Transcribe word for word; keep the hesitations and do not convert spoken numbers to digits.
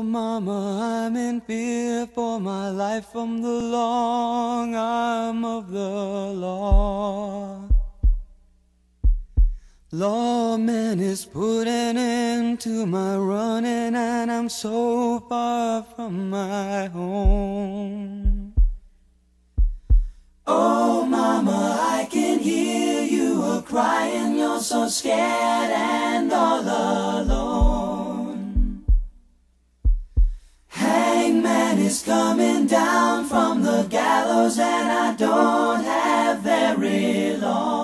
Mama, I'm in fear for my life from the long arm of the law. Lawman is putting an end to my running, and I'm so far from my home. Oh Mama, I can hear you a-crying, you're so scared and all alone. Hangman is coming down from the gallows, and I don't have very long.